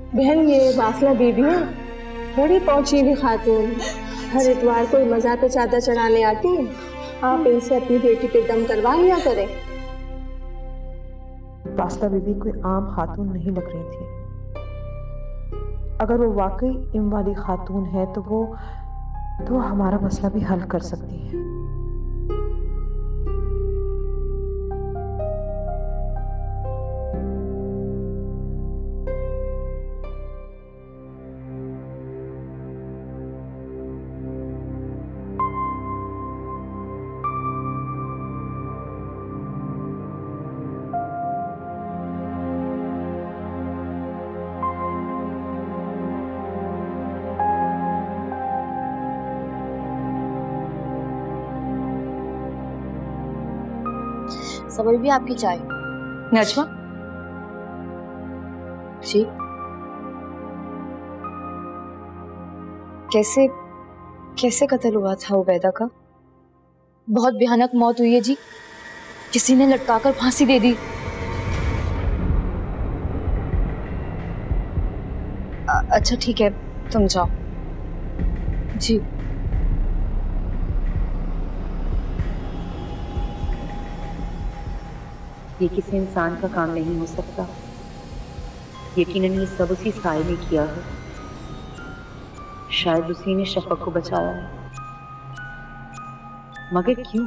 बहन ये वासला बीबी है, बड़ी पहुंची हुई खातून, हर इतवार को मज़ार पे चादर चढ़ाने आती है। आप इनसे अपनी बेटी पे दम करवा लिया करें। वासला बीबी कोई आम खातून नहीं लग रही थी। अगर वो वाकई इम वाली खातून है तो वो हमारा मसला भी हल कर सकती है। समझ भी आपकी चाय। नजमा जी, कैसे कैसे कत्ल हुआ था उबैदा का? बहुत भयानक मौत हुई है जी, किसी ने लटकाकर फांसी दे दी। अच्छा ठीक है, तुम जाओ। जी ये किसी इंसान का काम नहीं हो सकता। यकीनन ये सब उसी साए ने किया है। शायद उसी ने शफक को बचाया है, मगर क्यों?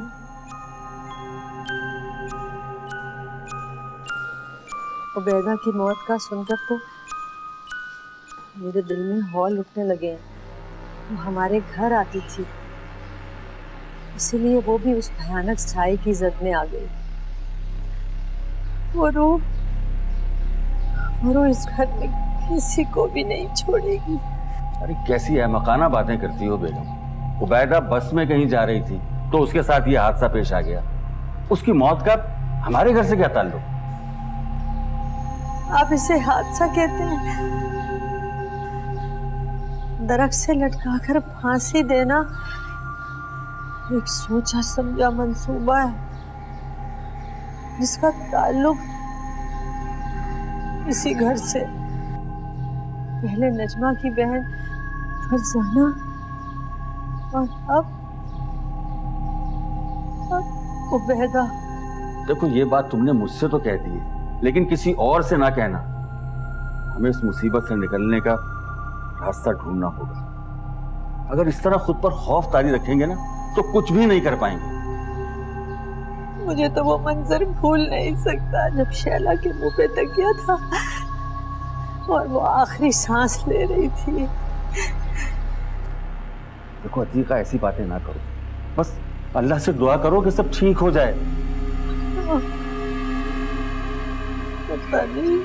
उबैदा की मौत का सुनकर तो मेरे दिल में हौल उठने लगे हैं। वो हमारे घर आती थी, इसीलिए वो भी उस भयानक साए की जद में आ गई। वो रूह इस घर में किसी को भी नहीं छोड़ेगी। अरे कैसी है मकाना बातें करती हो बेगम। उबैदा बस में कहीं जा रही थी तो उसके साथ ये हादसा पेश आ गया। उसकी मौत का हमारे घर से क्या ताल्लुक? आप इसे हादसा कहते हैं? दरख्त से लटकाकर फांसी देना एक सोचा समझा मंसूबा है, जिसका ताल्लुक इसी घर से। पहले नजमा की बहन फरजाना और अब उबैदा। देखो ये बात तुमने मुझसे तो कह दी है, लेकिन किसी और से ना कहना। हमें इस मुसीबत से निकलने का रास्ता ढूंढना होगा। अगर इस तरह खुद पर खौफ तारी रखेंगे ना तो कुछ भी नहीं कर पाएंगे। मुझे तो वो मंजर भूल नहीं सकता जब शैला के मुंह पे तकिया था और वो आखिरी सांस ले रही थी। देखो अतीका, ऐसी बातें ना करो, बस अल्लाह से दुआ करो कि सब ठीक हो जाए। पता नहीं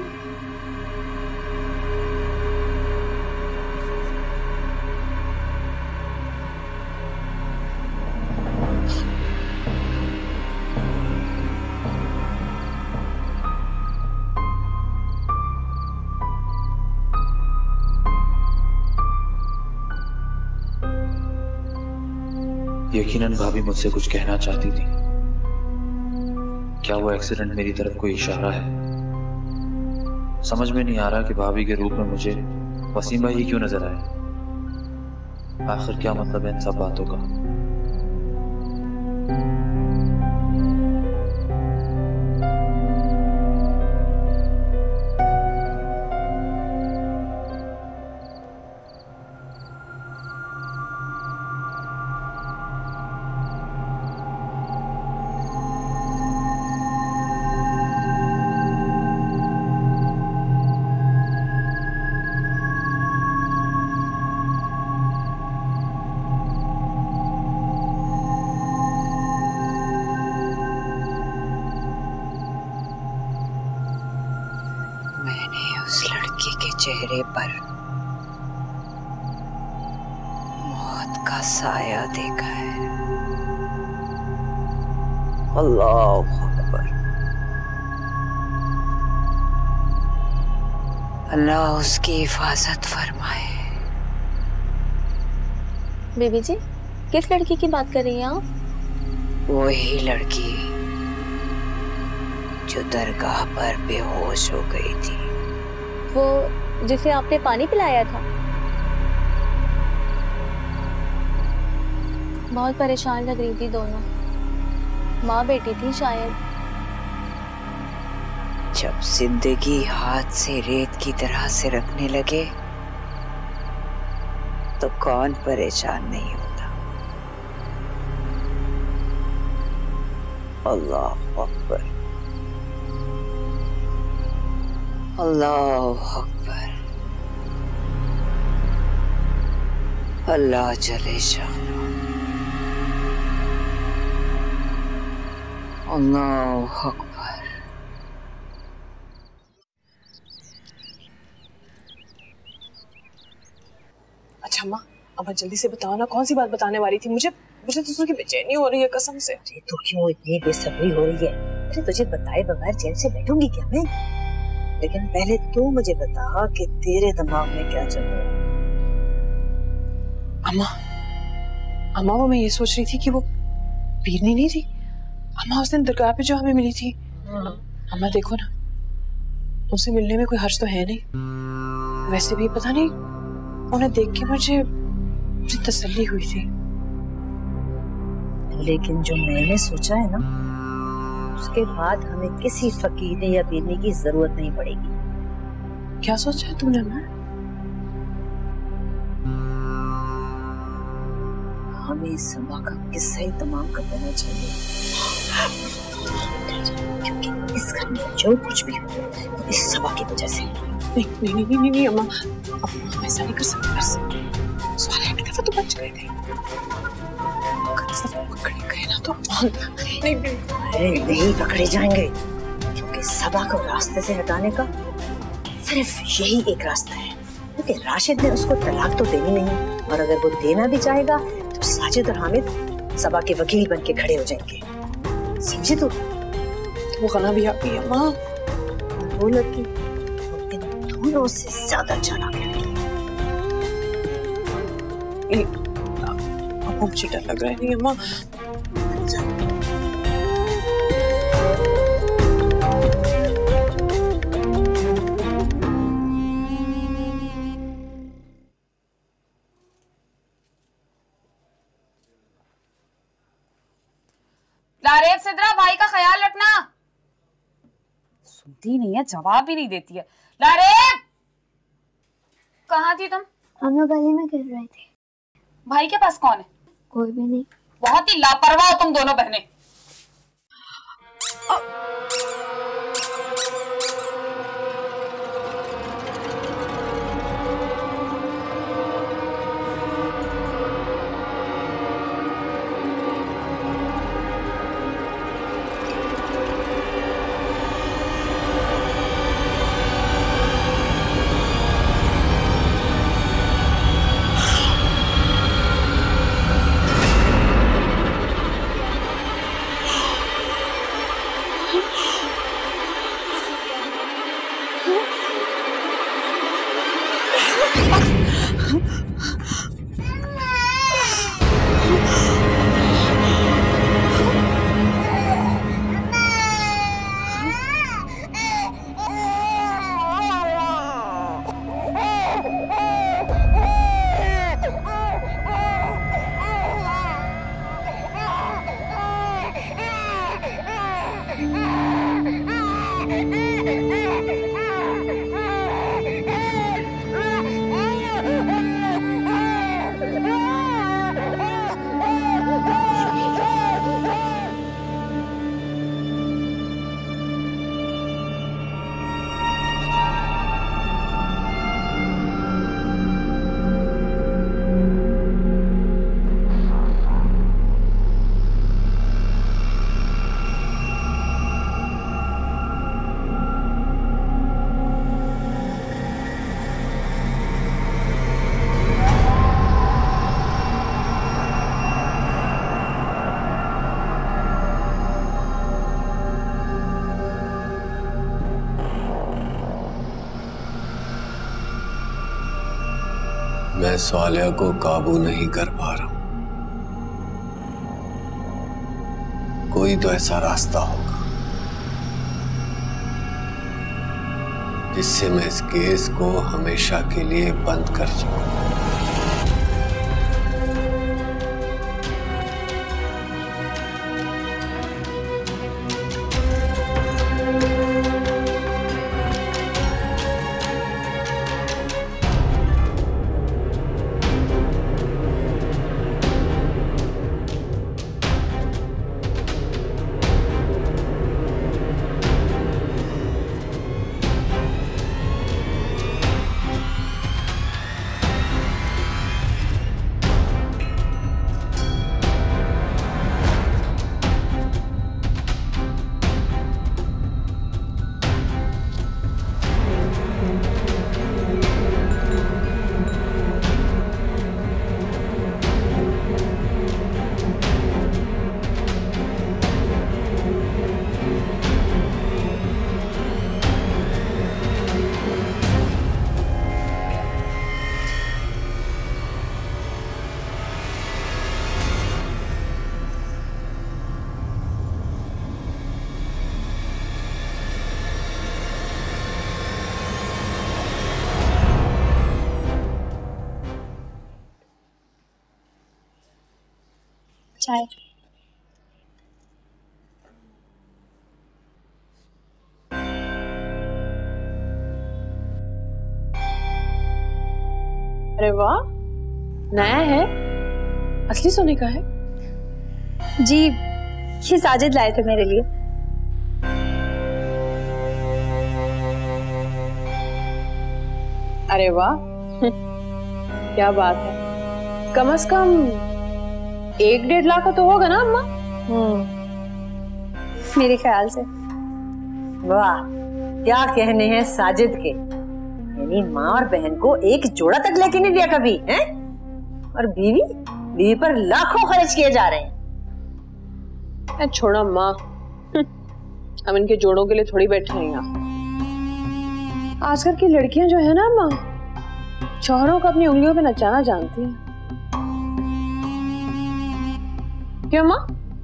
यकीनन भाभी मुझसे कुछ कहना चाहती थी। क्या वो एक्सीडेंट मेरी तरफ कोई इशारा है? समझ में नहीं आ रहा कि भाभी के रूप में मुझे वसीम भाई ही क्यों नजर आए। आखिर क्या मतलब है इन सब बातों का? उस लड़की के चेहरे पर मौत का साया देखा है। अल्लाह अकबर। अल्लाह उसकी हिफाजत फरमाए। बीबी जी, किस लड़की की बात कर रही हैं आप? वही लड़की जो दरगाह पर बेहोश हो गई थी। वो जिसे आपने पानी पिलाया था। बहुत परेशान लग रही थी दोनों, माँ बेटी थी शायद। जब जिंदगी हाथ से रेत की तरह से रखने लगे तो कौन परेशान नहीं होता। अल्लाह अकबर, अल्लाह अकबर, अल्लाह जले शानो, अल्लाह अकबर। अच्छा माँ, अब जल्दी से बताओ ना, कौन सी बात बताने वाली थी? मुझे तो सुन के बेचैनी हो रही है कसम से। अरे तो क्यों इतनी बेसब्री हो रही है? अरे तुझे बताए बगैर चैन से बैठूंगी क्या मैं? लेकिन पहले तू मुझे बता कि तेरे दिमाग में क्या चल रहा है। अम्मा वो मैं ये सोच रही थी कि वो पीरनी नहीं थी अम्मा उस दिन दरगाह पे जो हमें मिली थी। अम्मा देखो ना, उनसे मिलने में कोई हर्ज तो है नहीं। वैसे भी पता नहीं उन्हें देख के मुझे तसल्ली हुई थी। लेकिन जो मैंने सोचा है ना, उसके बाद हमें किसी फकीर या पीरनी की जरूरत नहीं पड़ेगी। क्या सोचा है तुमने अम्मा? हमें सबा का किस्सा ही तमाम कर देना चाहिए, क्योंकि इस घर में जो कुछ भी हो इस सबा की वजह से। नहीं अम्मा, अब ऐसा नहीं कर सकते। एक दफा तो बच गए थे, पकड़े गए ना तो नहीं पकड़े जाएंगे, क्योंकि सबा को रास्ते से हटाने का सिर्फ यही एक रास्ता है। क्योंकि राशिद ने उसको तलाक तो देनी नहीं, और अगर वो देना भी चाहेगा तो साजिद और हामिद सबा के वकील बन के खड़े हो जाएंगे। समझे तू? तो वो गला भी आ गई अम्मा। वो लड़की दोनों से ज्यादा चालाक है। अब मुझे डर लग रहा है। नहीं अम्मा, लारेब सिद्रा, भाई का ख्याल रखना। सुनती नहीं है, जवाब भी नहीं देती है। लारेब, कहाँ थी तुम? हम लोग गली में खेल रहे थे। भाई के पास कौन है? कोई भी नहीं। बहुत ही लापरवाह हो तुम दोनों बहनें। मैं सालिया को काबू नहीं कर पा रहा हूं। कोई तो ऐसा रास्ता होगा इससे मैं इस केस को हमेशा के लिए बंद कर सकूं। चाय। अरे वाह, नया है, असली सोने का है? जी, ये साजिद लाए थे मेरे लिए। अरे वाह, क्या बात है। कम से कम 1-1.5 लाख का तो होगा ना अम्मा? मेरे ख्याल से। वाह, क्या कहने हैं साजिद के। यानी माँ और बहन को एक जोड़ा तक लेके नहीं दिया कभी, हैं? और बीवी पर लाखों खर्च किए जा रहे हैं। छोड़ा माँ, हम इनके जोड़ों के लिए थोड़ी बैठे हैं यहाँ। आजकल की लड़कियां जो है ना माँ, शौहरों को अपनी उंगलियों पे नचाना जानती हैं। क्यों माँ?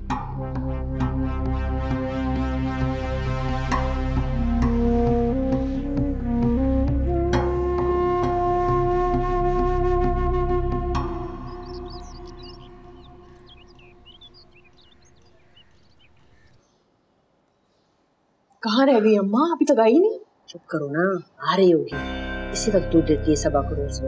कहाँ रह गई अम्मा? अभी तक आई नहीं। चुप करो ना, आ रही होगी। इसी वक्त दूध देती है 1.25 करोड़ से।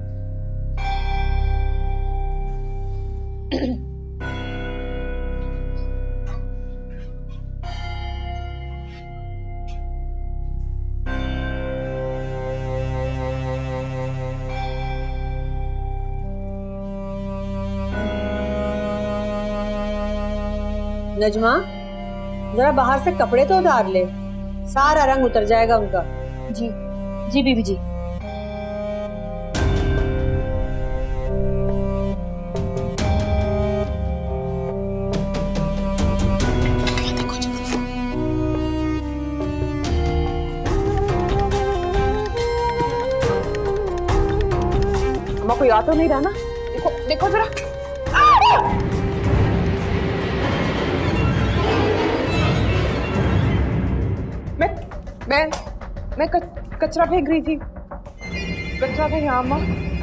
नजमा, जरा बाहर से कपड़े तो उतार ले, सारा रंग उतर जाएगा उनका। जी जी बीबी जी। अम्मा कोई आ तो नहीं रहा ना? देखो देखो जरा। मैं कचरा फेंक रही थी। कचरा फेंक यहाँ अम्मा।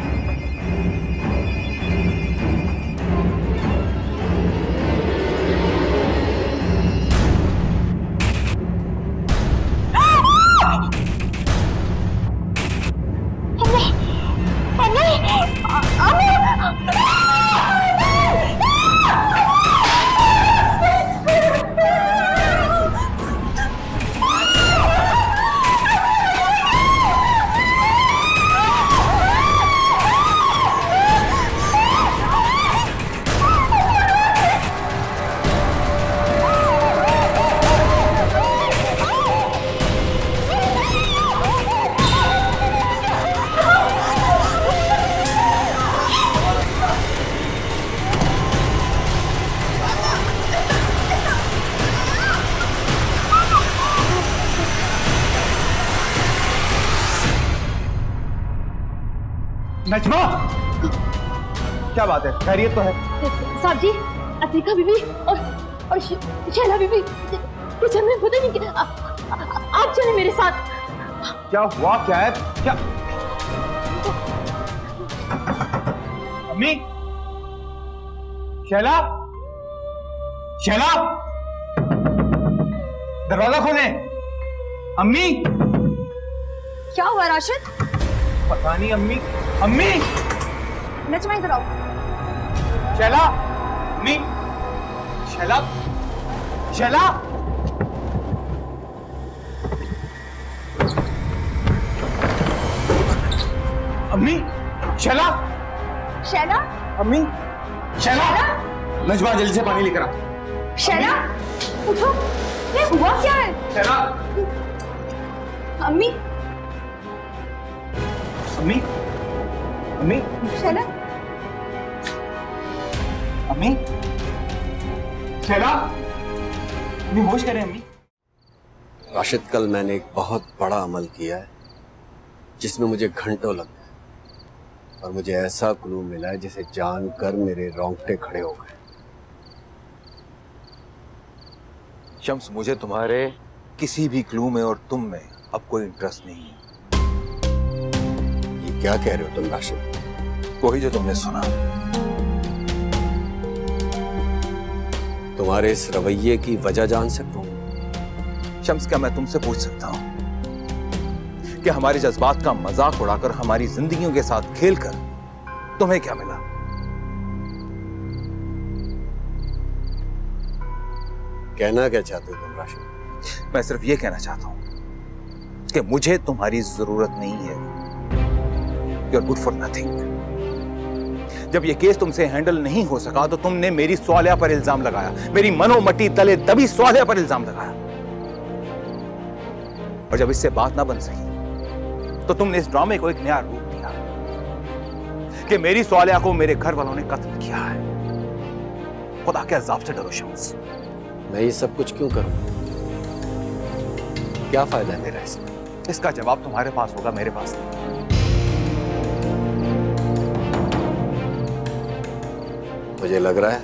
नजमा, क्या बात है? खैरियत तो है? साहब जी, अतीका बीबी और शैला बीबी किचन में पता नहीं क्या। आप चले मेरे साथ। क्या हुआ? क्या है? क्या? अम्मी, शैला, शैला, दरवाजा खोले। अम्मी, क्या हुआ राशिद? पता नहीं अम्मी। अम्मी, नजमा इधर आओ। शैला, अम्मी, शैला, शैला, अम्मी, शैला, शैला, अम्मी, शैला, नजमा जल्दी से पानी लेकर आ। शैला, उठो, ये हुआ क्या है? शैला, अम्मी, अम्मी, अम्मी, शैला, अम्मी, शैला, अम्मी होश करें अम्मी। राशिद, कल मैंने एक बहुत बड़ा अमल किया है जिसमें मुझे घंटों लग गए और मुझे ऐसा क्लू मिला है जिसे जानकर मेरे रोंगटे खड़े हो गए। शम्स, मुझे तुम्हारे किसी भी क्लू में और तुम में अब कोई इंटरेस्ट नहीं है। ये क्या कह रहे हो तुम राशिद? वही जो तुमने सुना। तुम्हारे इस रवैये की वजह जान सकता हूँ? शम्स, क्या मैं तुमसे पूछ सकता हूं कि हमारे जज्बात का मजाक उड़ाकर हमारी जिंदगियों के साथ खेलकर तुम्हें क्या मिला? कहना क्या चाहते हो तुम राशिद? मैं सिर्फ ये कहना चाहता हूं कि मुझे तुम्हारी जरूरत नहीं है। You are good for nothing. जब ये केस तुमसे हैंडल नहीं हो सका तो तुमने मेरी स्वालिया पर इल्जाम लगाया, मेरी मनोमट्टी तले दबी स्वालिया पर इल्जाम लगाया, और जब इससे बात ना बन सकी तो तुमने इस ड्रामे को एक नया रूप दिया कि मेरी स्वालिया को मेरे घर वालों ने कत्ल किया है। खुदा के अज़ाब से डरो शम्स। मैं ये सब कुछ क्यों करूं? क्या फायदा है मेरा इसमें? इसका जवाब तुम्हारे पास होगा, मेरे पास नहीं। मुझे लग रहा है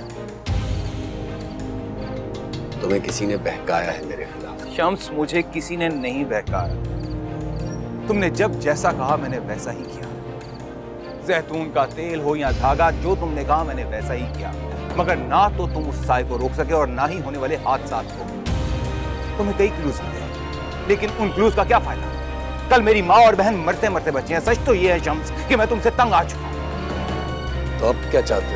तुम्हें किसी ने बहकाया है मेरे खिलाफ। शम्स, मुझे किसी ने नहीं बहकाया। तुमने जब जैसा कहा मैंने वैसा ही किया। जैतून का तेल हो या धागा, जो तुमने कहा मैंने वैसा ही किया। मगर ना तो तुम उस साय को रोक सके और ना ही होने वाले हादसात को। तुम्हें कई क्लूज मिले, लेकिन उन क्लूज का क्या फायदा? कल मेरी माँ और बहन मरते मरते बचे हैं। सच तो ये है शम्स कि मैं तुमसे तंग आ चुका हूं। तो अब क्या चाहते हो?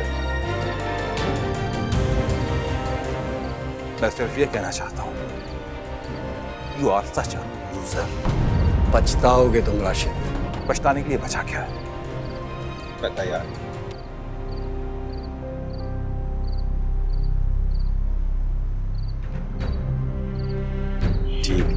मैं सिर्फ ये कहना चाहता हूं, you are such a loser. पछताओगे तुम राशिद। पछताने के लिए बचा क्या है? मैं तैयार। ठीक।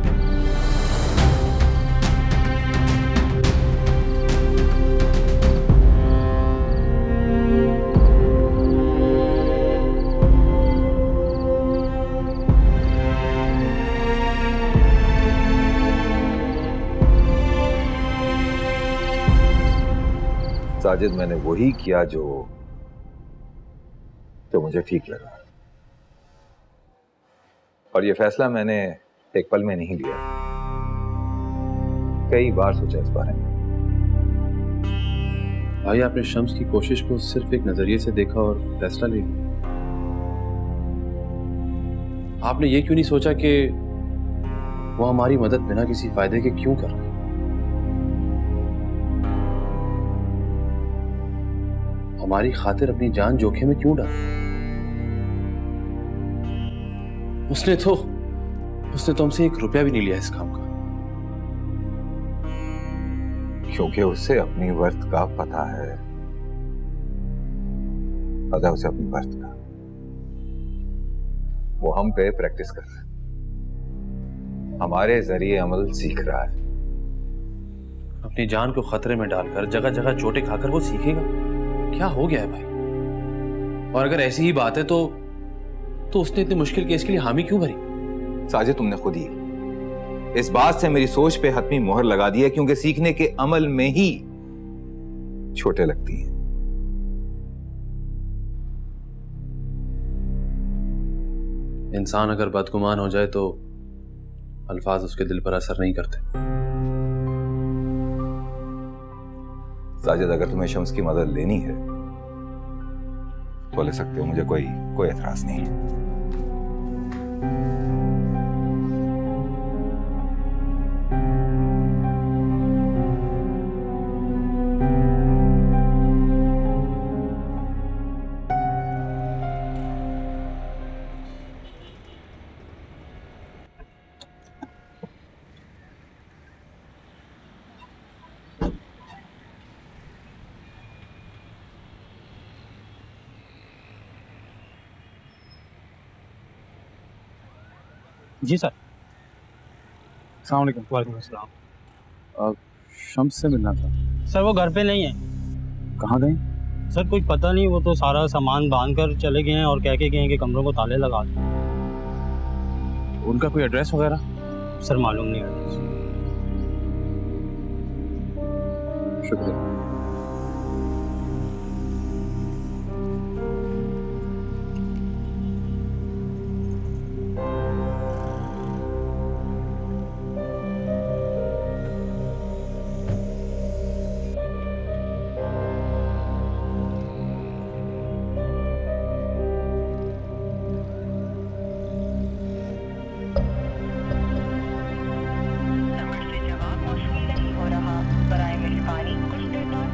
साजिद, मैंने वही किया जो मुझे ठीक लगा, और ये फैसला मैंने एक पल में नहीं लिया। कई बार सोचा इस बारे में। भाई, आपने शम्स की कोशिश को सिर्फ एक नजरिए से देखा और फैसला ले लिया। आपने ये क्यों नहीं सोचा कि वो हमारी मदद बिना किसी फायदे के क्यों कर रहा है? हमारी खातिर अपनी जान जोखिम में क्यों डाल? उसने तो हमसे 1 रुपया भी नहीं लिया इस काम का। क्योंकि उसे अपनी वर्थ का पता है। पता है उसे अपनी वर्थ का। वो हम पे प्रैक्टिस कर रहा है, हमारे जरिए अमल सीख रहा है। अपनी जान को खतरे में डालकर जगह जगह चोटें खाकर वो सीखेगा? क्या हो गया है भाई? और अगर ऐसी ही बात है तो उसने इतनी मुश्किल केस के लिए हामी क्यों भरी? साजिद, तुमने खुद ही इस बात से मेरी सोच पे हतमी मोहर लगा दी है, क्योंकि सीखने के अमल में ही छोटे लगती हैं। इंसान अगर बदगुमान हो जाए तो अल्फाज उसके दिल पर असर नहीं करते। साजिद, अगर तुम्हें शम्स की मदद लेनी है तो ले सकते हो, मुझे कोई एतराज नहीं है। जी सर। अस्सलाम वालेकुम। वालेकुम अस्सलाम। शम्स से मिलना था सर, वो घर पे नहीं है। कहाँ गए सर कुछ पता नहीं, वो तो सारा सामान बांध कर चले गए हैं और कह के गए हैं कि कमरों को ताले लगा दें। उनका कोई एड्रेस वगैरह? सर मालूम नहीं है। शुक्रिया। नंबर से जवाब मौसूल नहीं हो रहा, बराए मेहरबानी कुछ देर बाद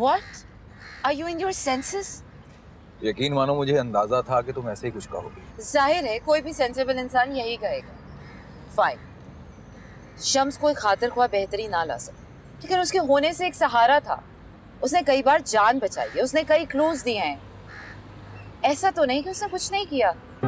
What? Are you in your senses? यकीन मानो मुझे अंदाजा था कि तुम ऐसे ही कुछ कहोगी। जाहिर है कोई भी सेंसिबल इंसान यही कहेगा। फाइन, शम्स कोई खातिर ख्वाह बेहतरी ना ला सके, लेकिन उसके होने से एक सहारा था। उसने कई बार जान बचाई है, उसने कई क्लूज दिए हैं। ऐसा तो नहीं कि उसने कुछ नहीं किया।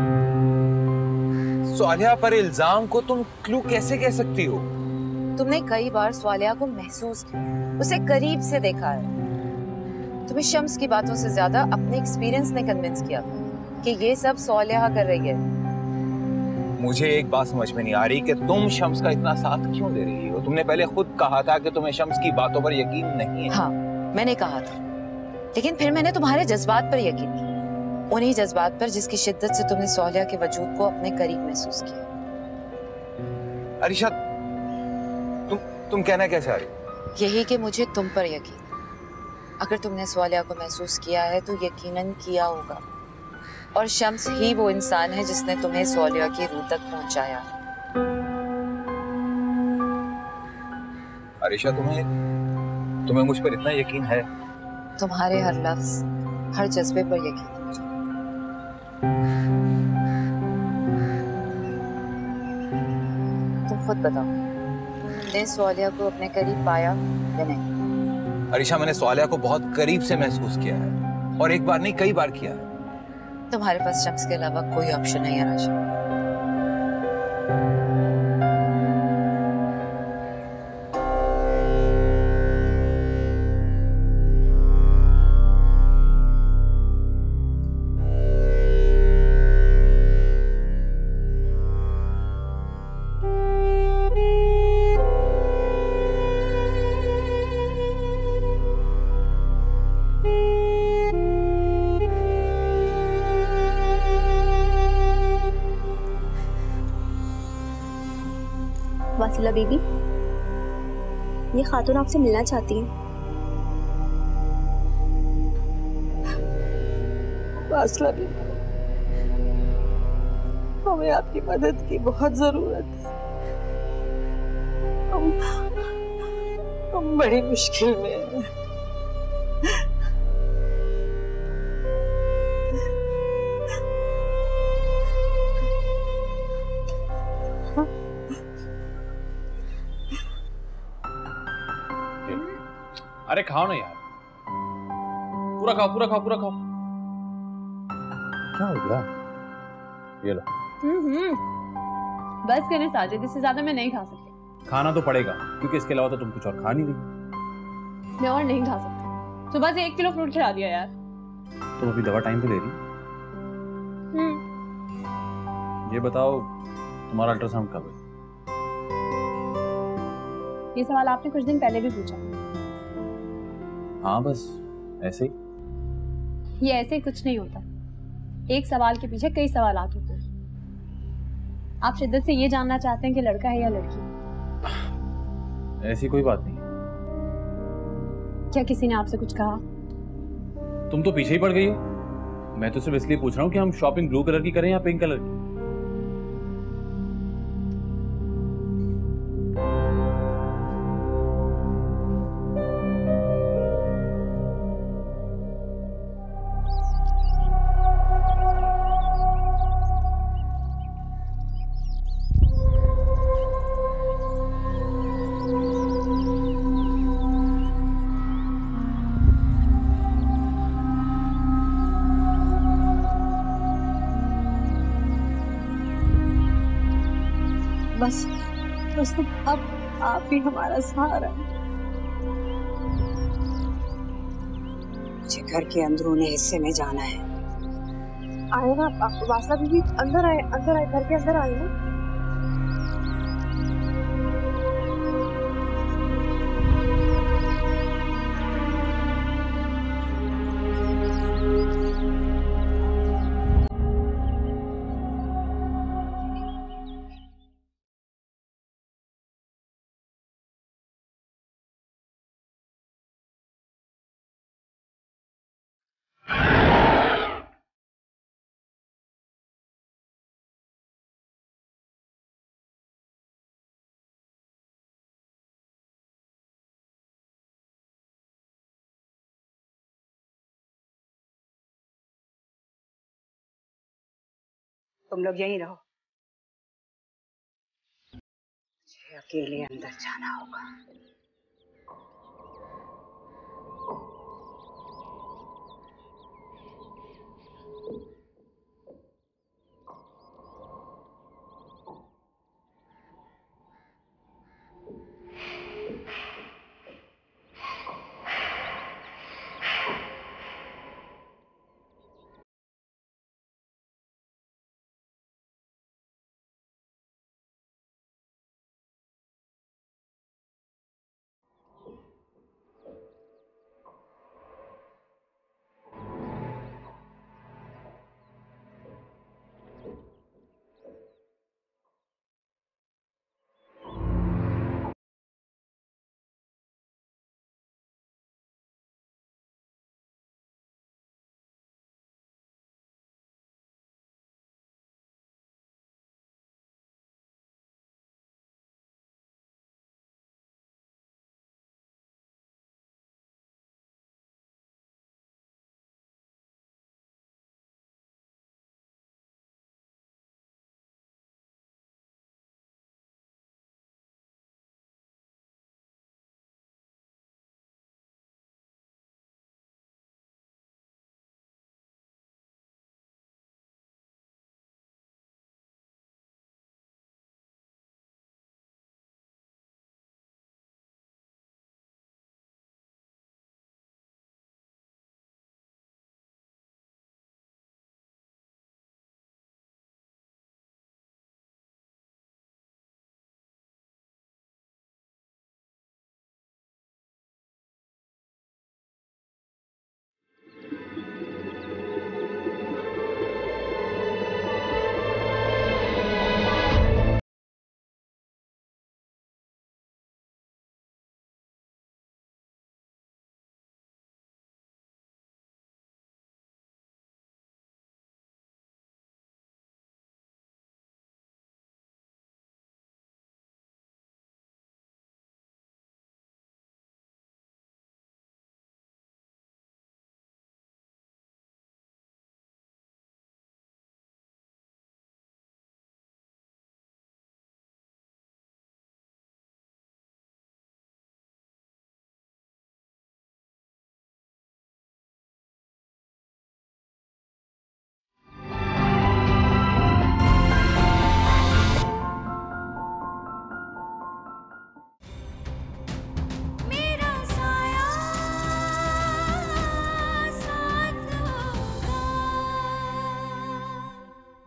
स्वालिया पर इल्जाम को तुम क्लू कैसे कह सकती हो? तुमने कई बार स्वालिया को महसूस किया, उसे करीब से देखा है। तुम्हें शम्स की बातों से ज्यादा अपने एक्सपीरियंस ने कन्विंस किया था कि ये सब स्वालिया कर रही है। मुझे एक बात समझ में नहीं आ रही कि तुम शम्स का इतना साथ क्यों दे रही हो? तुमने पहले खुद कहा था कि तुम्हें शम्स की बातों पर यकीन नहीं है। हाँ, मैंने कहा था, लेकिन फिर मैंने तुम्हारे जज्बात पर यकीन किया, उन्हीं जज्बात पर जिसकी शिद्दत से तुमने स्वालिया के वजूद को अपने करीब महसूस किया। अरीशा, तुम कहना क्या चाह रही हो? यही कि मुझे तुम पर यकीन। अगर तुमने स्वालिया को महसूस किया है तो यकीनन किया होगा, और शम्स ही वो इंसान है जिसने तुम्हें स्वालिया की रूह तक पहुंचाया। अरीशा, तुम्हें मुझ पर इतना यकीन है? तुम्हारे हर लफ्ज, हर जज्बे पर यकीन है मुझे। तुम खुद बताओ, तुमने स्वालिया को अपने करीब पाया या नहीं? अरीशा, मैंने स्वालिया को बहुत करीब से महसूस किया है, और एक बार नहीं कई बार किया है। तुम्हारे पास शम्स के अलावा कोई ऑप्शन नहीं है राशि। वासिला बीबी, ये खातून आपसे मिलना चाहती है। वासिला बीबी, हमें आपकी मदद की बहुत जरूरत है। हम बड़ी मुश्किल में हैं। अरे खाओ ना यार, पूरा खाओ पूरा खाओ पूरा खाओ। क्या हो गया? ये लो। बस करें साजिद, इससे ज्यादा मैं नहीं खा सकती। खाना तो पड़ेगा, क्योंकि इसके अलावा तो तुम कुछ और खा नहीं रही। मैं और नहीं खा सकती। सुबह से 1 किलो फ्रूट खिला दिया यार। तुम अभी दवा टाइम पे ले रही? ये बताओ, तुम्हारा अल्ट्रासाउंड कब है? ये सवाल आपने कुछ दिन पहले भी पूछा। हाँ, बस ऐसे ही। ये ऐसे कुछ नहीं होता। एक सवाल के पीछे कई सवालात होते हैं। आप शिद्दत से ये जानना चाहते हैं कि लड़का है या लड़की? ऐसी कोई बात नहीं। क्या किसी ने आपसे कुछ कहा? तुम तो पीछे ही पड़ गई हो। मैं तो सिर्फ इसलिए पूछ रहा हूँ कि हम शॉपिंग ब्लू कलर की करें या पिंक कलर की। बस अब आप ही हमारा सहारा है। मुझे घर के अंदरूनी हिस्से में जाना है। आए ना आप, वासना बीबी, अंदर आए, घर के अंदर आए ना। तुम लोग यहीं रहो, मुझे अकेले अंदर जाना होगा।